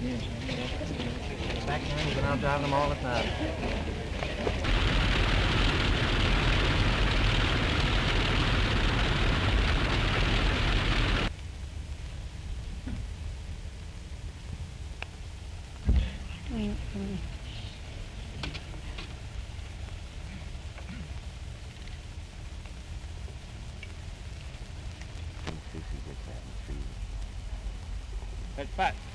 Back then, you've been out driving them all the time. That's fat.